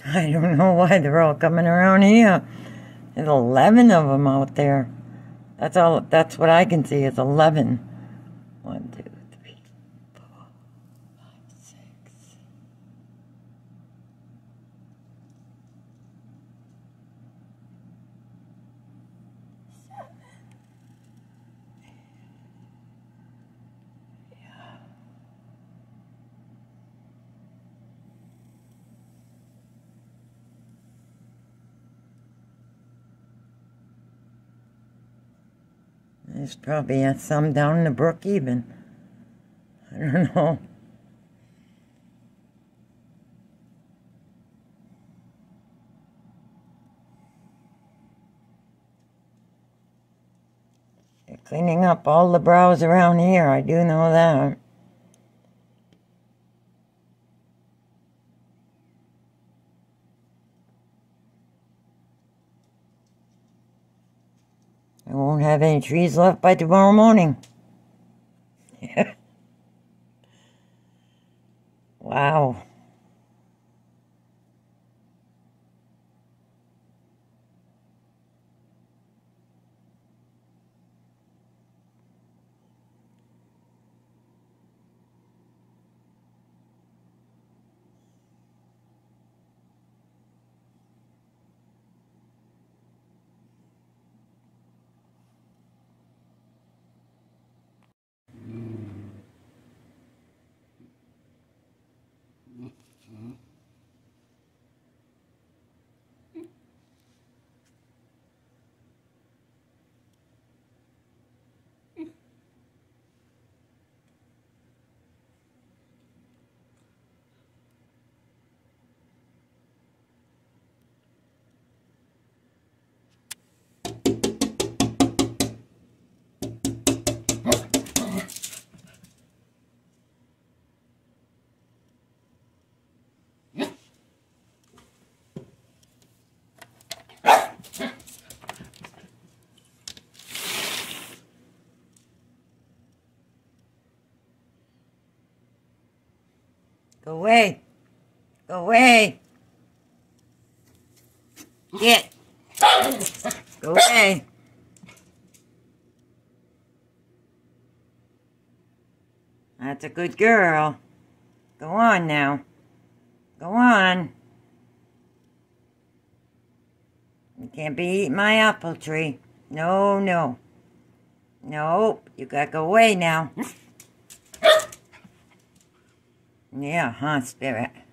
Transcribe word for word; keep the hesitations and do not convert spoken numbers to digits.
I don't know why they're all coming around here. There's eleven of them out there. That's all. That's what I can see is eleven. One, two, three, four, five, six. Seven. Yeah. There's probably some down in the brook even. I don't know. They're cleaning up all the browse around here, I do know that. I won't have any trees left by tomorrow morning. Yeah. Wow. Go away. Go away. Get. Go away. That's a good girl. Go on now. Go on. You can't be eating my apple tree. No, no. Nope. You gotta go away now. Yeah, huh, Spirit?